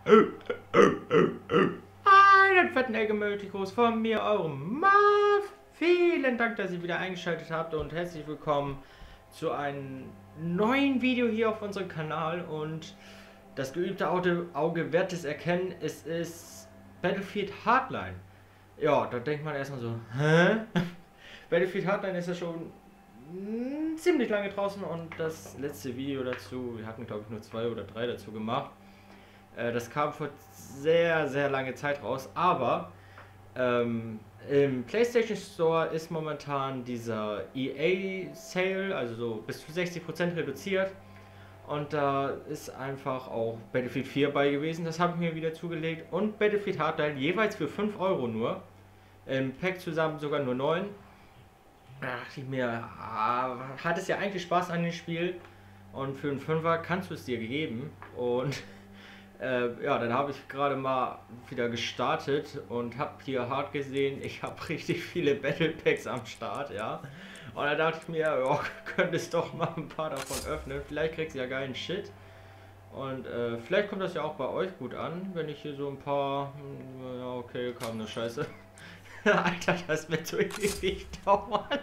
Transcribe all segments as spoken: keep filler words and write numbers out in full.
Einen fetten Egge-Multicos von mir, eurem Marv. Vielen Dank, dass ihr wieder eingeschaltet habt und herzlich willkommen zu einem neuen Video hier auf unserem Kanal. Und das geübte Auge wird es erkennen, es ist Battlefield Hardline. Ja, da denkt man erstmal so, hä? Battlefield Hardline ist ja schon mh, ziemlich lange draußen und das letzte Video dazu, wir hatten glaube ich nur zwei oder drei dazu gemacht. Äh, das kam vor sehr, sehr lange Zeit raus, aber ähm, im PlayStation Store ist momentan dieser E A Sale, also so bis zu sechzig Prozent reduziert. Und da ist einfach auch Battlefield vier bei gewesen, das habe ich mir wieder zugelegt. Und Battlefield Hardline jeweils für fünf Euro nur. Im Pack zusammen sogar nur neun. Da dachte ich mir, ah, hat es ja eigentlich Spaß an dem Spiel. Und für einen Fünfer kannst du es dir geben. Und äh, ja, dann habe ich gerade mal wieder gestartet und habe hier hart gesehen, ich habe richtig viele Battle Packs am Start, ja. Und da dachte ich mir, ja, könntest doch mal ein paar davon öffnen. Vielleicht kriegst du ja geilen Shit. Und äh, vielleicht kommt das ja auch bei euch gut an, wenn ich hier so ein paar... Ja, okay, kam eine Scheiße. Alter, das wird so ewig dauern.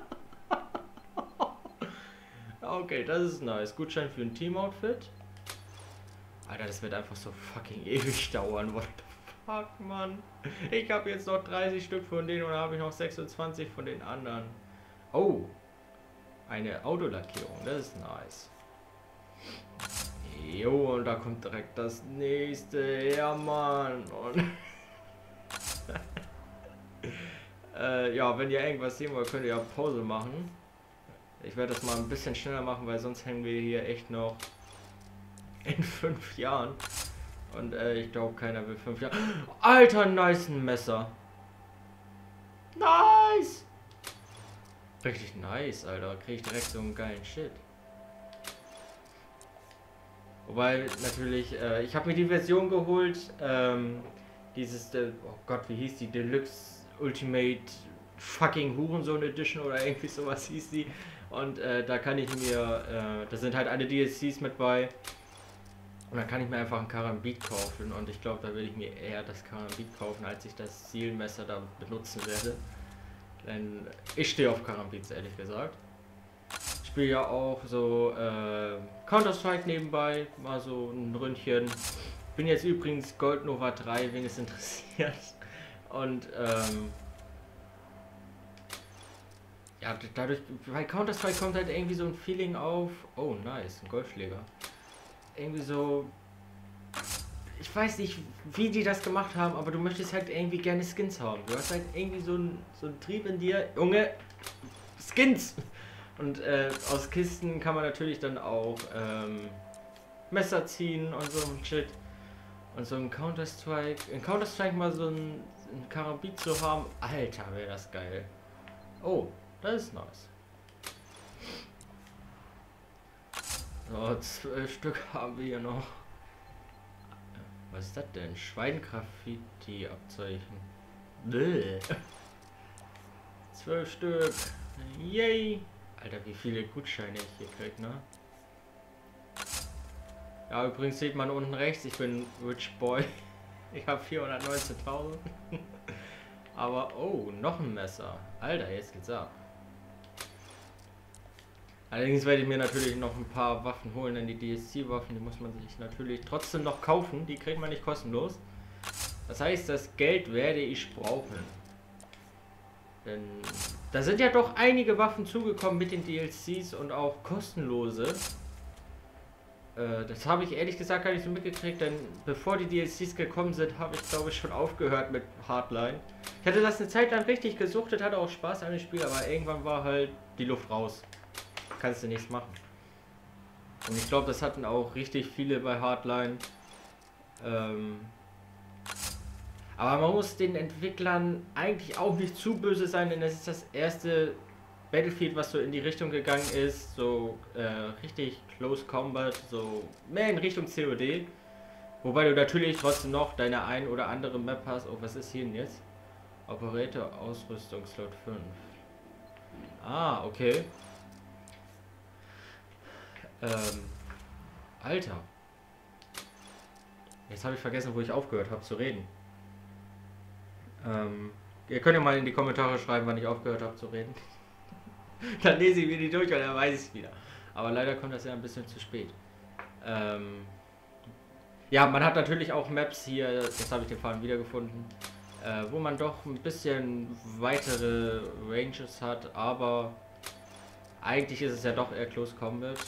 Okay, das ist nice. Gutschein für ein Team-Outfit. Alter, das wird einfach so fucking ewig dauern. What the fuck, Mann? Ich habe jetzt noch dreißig Stück von denen und dann habe ich noch sechsundzwanzig von den anderen. Oh, eine Autolackierung, das ist nice. Jo, und da kommt direkt das nächste. Ja, Mann. Und äh, ja, wenn ihr irgendwas sehen wollt, könnt ihr ja Pause machen. Ich werde das mal ein bisschen schneller machen, weil sonst hängen wir hier echt noch in fünf Jahren. Und äh, ich glaube, keiner will fünf Jahre. Alter, nice ein Messer. Nice! Richtig nice, Alter. Kriege ich direkt so einen geilen Shit. Wobei natürlich, äh, ich habe mir die Version geholt, ähm, dieses, äh, oh Gott, wie hieß die? Deluxe Ultimate fucking Hurensohn Edition oder irgendwie sowas hieß die. Und äh, da kann ich mir, äh, da sind halt alle D L Cs mit bei. Und dann kann ich mir einfach ein Karambit kaufen. Und ich glaube, da will ich mir eher das Karambit kaufen, als ich das Zielmesser da benutzen werde. Denn ich stehe auf Karambits, ehrlich gesagt. Ich spiele ja auch so äh, Counter-Strike nebenbei, mal so ein Ründchen. Bin jetzt übrigens Gold Nova drei, wen es interessiert. Und ähm, ja, dadurch, bei Counter-Strike kommt halt irgendwie so ein Feeling auf. Oh, nice, ein Golfschläger. Irgendwie so, ich weiß nicht, wie die das gemacht haben, aber du möchtest halt irgendwie gerne Skins haben. Du hast halt irgendwie so einen so einen Trieb in dir, Junge, Skins! Und äh, aus Kisten kann man natürlich dann auch ähm, Messer ziehen und so ein Shit. Und so ein Counter-Strike, in Counter-Strike mal so ein, ein Karambit zu haben, Alter, wäre das geil. Oh, das ist nice. So, zwölf Stück haben wir hier noch. Was ist das denn? Schweingraffiti-Abzeichen. Zwölf Stück. Yay! Alter, wie viele Gutscheine ich hier krieg, ne? Ja, übrigens sieht man unten rechts, ich bin Rich Boy. Ich habe vierhundertneunzehntausend. Aber, oh, noch ein Messer. Alter, jetzt geht's ab. Allerdings werde ich mir natürlich noch ein paar Waffen holen, denn die D S C-Waffen, die muss man sich natürlich trotzdem noch kaufen. Die kriegt man nicht kostenlos. Das heißt, das Geld werde ich brauchen. Denn da sind ja doch einige Waffen zugekommen mit den D L Cs und auch kostenlose. Äh, das habe ich ehrlich gesagt gar nicht so mitgekriegt, denn bevor die D L Cs gekommen sind, habe ich glaube ich schon aufgehört mit Hardline. Ich hatte das eine Zeit lang richtig gesuchtet, hatte auch Spaß an dem Spiel, aber irgendwann war halt die Luft raus. Kannst du nichts machen. Und ich glaube, das hatten auch richtig viele bei Hardline. Ähm Aber man muss den Entwicklern eigentlich auch nicht zu böse sein, denn das ist das erste Battlefield, was so in die Richtung gegangen ist. So äh, richtig Close Combat, so mehr in Richtung C O D. Wobei du natürlich trotzdem noch deine ein oder andere Map hast. Oh, was ist hier denn jetzt? Operator Ausrüstung Slot fünf. Ah, okay. Ähm, Alter. Jetzt habe ich vergessen, wo ich aufgehört habe zu reden. Ähm, ihr könnt ja mal in die Kommentare schreiben, wann ich aufgehört habe zu reden. Dann lese ich mir die durch und dann weiß ich es wieder. Aber leider kommt das ja ein bisschen zu spät. Ähm, ja, man hat natürlich auch Maps hier, jetzt habe ich den Faden wiedergefunden, äh, wo man doch ein bisschen weitere Ranges hat, aber eigentlich ist es ja doch eher Close Combat.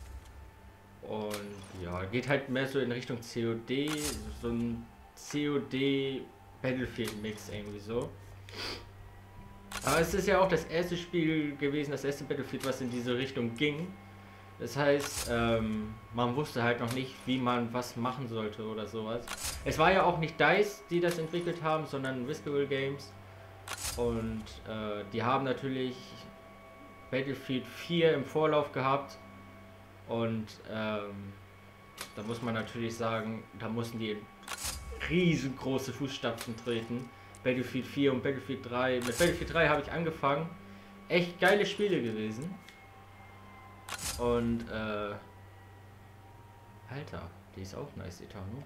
Und ja, geht halt mehr so in Richtung C O D, so ein C O D Battlefield Mix irgendwie so. Aber es ist ja auch das erste Spiel gewesen, das erste Battlefield, was in diese Richtung ging. Das heißt, ähm, man wusste halt noch nicht, wie man was machen sollte oder sowas. Es war ja auch nicht DICE, die das entwickelt haben, sondern Visceral Games. Und äh, die haben natürlich Battlefield vier im Vorlauf gehabt. Und ähm, da muss man natürlich sagen, da mussten die in riesengroße Fußstapfen treten. Battlefield vier und Battlefield drei. Mit Battlefield drei habe ich angefangen. Echt geile Spiele gewesen. Und äh... Alter, die ist auch nice, die Tarnung.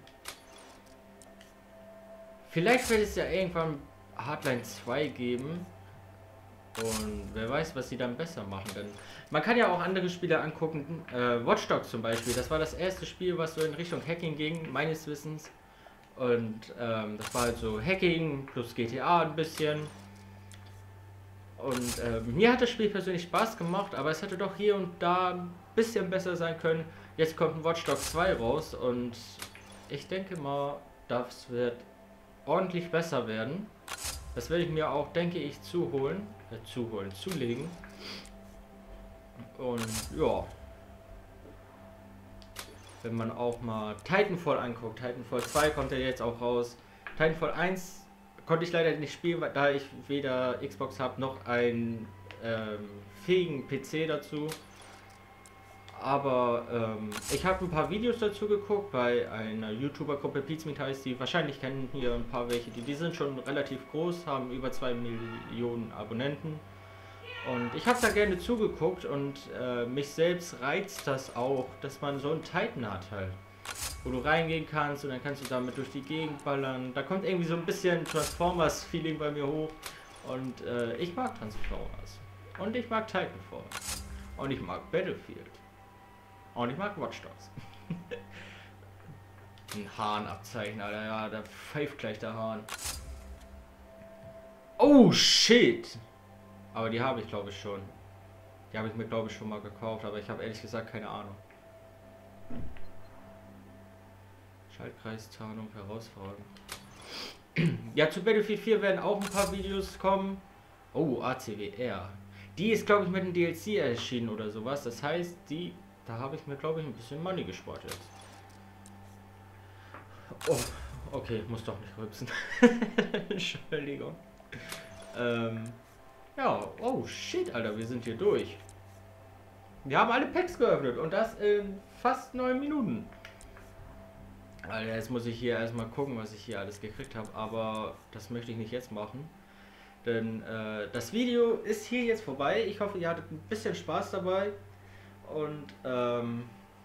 Vielleicht wird es ja irgendwann Hardline zwei geben. Und wer weiß, was sie dann besser machen. Denn man kann ja auch andere Spiele angucken. Äh, Watch Dogs zum Beispiel. Das war das erste Spiel, was so in Richtung Hacking ging, meines Wissens. Und ähm, das war halt so Hacking plus G T A ein bisschen. Und äh, mir hat das Spiel persönlich Spaß gemacht, aber es hätte doch hier und da ein bisschen besser sein können. Jetzt kommt ein Watch Dogs zwei raus und ich denke mal, das wird ordentlich besser werden. Das werde ich mir auch, denke ich, zuholen. Äh, zuholen, zulegen. Und ja. Wenn man auch mal Titanfall anguckt, Titanfall zwei kommt ja jetzt auch raus. Titanfall eins konnte ich leider nicht spielen, da ich weder Xbox habe noch einen ähm, fähigen P C dazu. Aber ähm, ich habe ein paar Videos dazu geguckt bei einer YouTuber-Gruppe, Pizmeet heißt die. Wahrscheinlich kennen hier ein paar welche, die, die sind schon relativ groß, haben über zwei Millionen Abonnenten. Und ich habe da gerne zugeguckt und äh, mich selbst reizt das auch, dass man so einen Titan hat halt. Wo du reingehen kannst und dann kannst du damit durch die Gegend ballern. Da kommt irgendwie so ein bisschen Transformers-Feeling bei mir hoch. Und äh, ich mag Transformers. Und ich mag Titanfall. Und ich mag Battlefield. Und ich mag Watch Dogs. Ein Hahnabzeichen, Alter. Ja, da pfeift gleich der Hahn. Oh, shit! Aber die habe ich, glaube ich, schon. Die habe ich mir, glaube ich, schon mal gekauft. Aber ich habe ehrlich gesagt keine Ahnung. Schaltkreistarnung, Herausforderung. Ja, zu Battlefield vier werden auch ein paar Videos kommen. Oh, A C W R. Die ist, glaube ich, mit dem D L C erschienen oder sowas. Das heißt, die, da habe ich mir, glaube ich, ein bisschen Money gespart jetzt. Oh, okay, muss doch nicht rülpsen. Entschuldigung. Ähm, ja, oh shit, Alter, wir sind hier durch. Wir haben alle Packs geöffnet und das in fast neun Minuten. Alter, jetzt muss ich hier erstmal gucken, was ich hier alles gekriegt habe, aber das möchte ich nicht jetzt machen. Denn äh, das Video ist hier jetzt vorbei. Ich hoffe, ihr hattet ein bisschen Spaß dabei. Und ähm,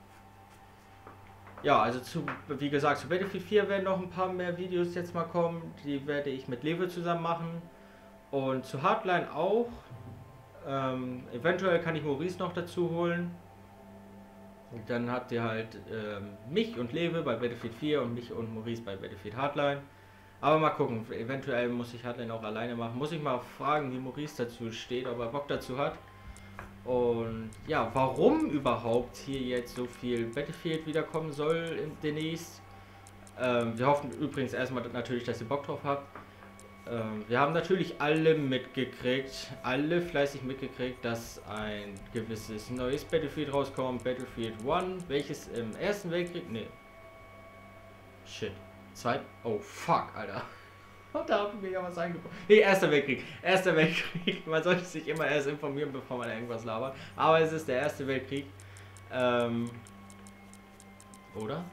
ja, also zu, wie gesagt, zu Battlefield vier werden noch ein paar mehr Videos jetzt mal kommen. Die werde ich mit Lewe zusammen machen. Und zu Hardline auch. Ähm, eventuell kann ich Maurice noch dazu holen. Und dann habt ihr halt ähm, mich und Lewe bei Battlefield vier und mich und Maurice bei Battlefield Hardline. Aber mal gucken, eventuell muss ich Hardline auch alleine machen. Muss ich mal fragen, wie Maurice dazu steht, ob er Bock dazu hat. Und ja, warum überhaupt hier jetzt so viel Battlefield wiederkommen soll demnächst. Ähm, wir hoffen übrigens erstmal natürlich, dass ihr Bock drauf habt. Ähm, wir haben natürlich alle mitgekriegt, alle fleißig mitgekriegt, dass ein gewisses neues Battlefield rauskommt, Battlefield eins, welches im Ersten Weltkrieg, ne, shit, zwei, oh fuck, Alter, und da haben wir ja was eingebaut, ne, Erster Weltkrieg, Erster Weltkrieg, man sollte sich immer erst informieren, bevor man irgendwas labert, aber es ist der Erste Weltkrieg, ähm, oder?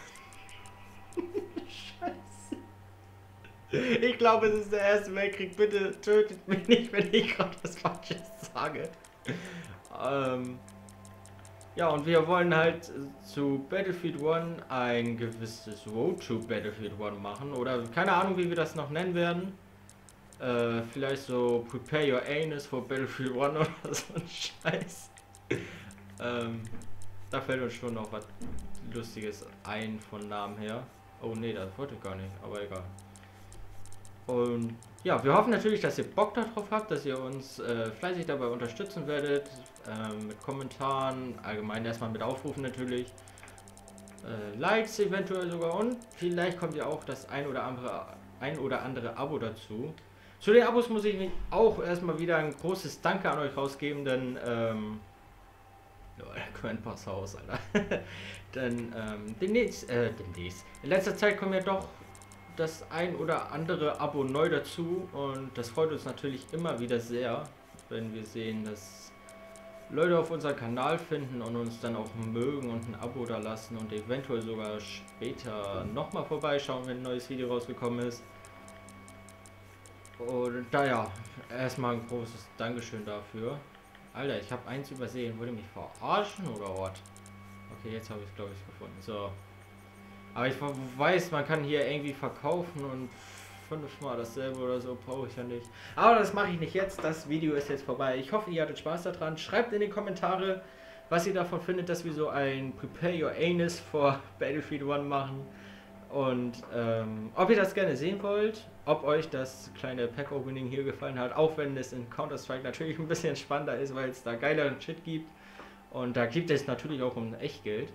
Ich glaube, es ist der Erste Weltkrieg. Bitte tötet mich nicht, wenn ich gerade was Falsches sage. Ähm, Ja, und wir wollen halt zu Battlefield One ein gewisses Road to Battlefield One machen. Oder keine Ahnung, wie wir das noch nennen werden. Äh, vielleicht so Prepare Your Anus for Battlefield One oder so ein Scheiß. ähm, da fällt uns schon noch was Lustiges ein von Namen her. Oh ne, das wollte ich gar nicht, aber egal. Und ja, wir hoffen natürlich, dass ihr Bock darauf habt, dass ihr uns äh, fleißig dabei unterstützen werdet. Ähm, mit Kommentaren, allgemein erstmal mit Aufrufen natürlich. Äh, Likes eventuell sogar und vielleicht kommt ja auch das ein oder andere, ein oder andere Abo dazu. Zu den Abos muss ich auch erstmal wieder ein großes Danke an euch rausgeben, denn ähm, Grand Pass Haus, Alter. denn ähm, demnächst, äh, demnächst. In letzter Zeit kommen ja doch das ein oder andere Abo neu dazu und das freut uns natürlich immer wieder sehr, wenn wir sehen, dass Leute auf unseren Kanal finden und uns dann auch mögen und ein Abo da lassen und eventuell sogar später nochmal vorbeischauen, wenn ein neues Video rausgekommen ist. Und daher erstmal ein großes Dankeschön dafür. Alter, ich habe eins übersehen. Wollt ihr mich verarschen oder was? Okay, jetzt habe ich es glaube ich gefunden. So. Aber ich weiß, man kann hier irgendwie verkaufen und fünfmal dasselbe oder so brauche ich ja nicht. Aber das mache ich nicht jetzt. Das Video ist jetzt vorbei. Ich hoffe, ihr hattet Spaß daran. Schreibt in die Kommentare, was ihr davon findet, dass wir so ein Prepare Your Anus for Battlefield One machen. Und ähm, ob ihr das gerne sehen wollt, ob euch das kleine Pack-Opening hier gefallen hat, auch wenn es in Counter-Strike natürlich ein bisschen spannender ist, weil es da geileren Shit gibt. Und da gibt es natürlich auch um Echtgeld.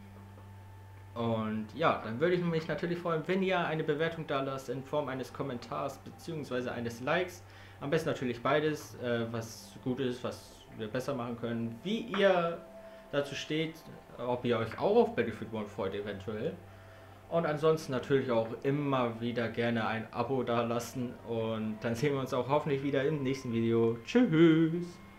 Und ja, dann würde ich mich natürlich freuen, wenn ihr eine Bewertung da lasst in Form eines Kommentars bzw. eines Likes. Am besten natürlich beides, äh, was gut ist, was wir besser machen können. Wie ihr dazu steht, ob ihr euch auch auf Battlefield One freut eventuell. Und ansonsten natürlich auch immer wieder gerne ein Abo da lassen. Und dann sehen wir uns auch hoffentlich wieder im nächsten Video. Tschüss!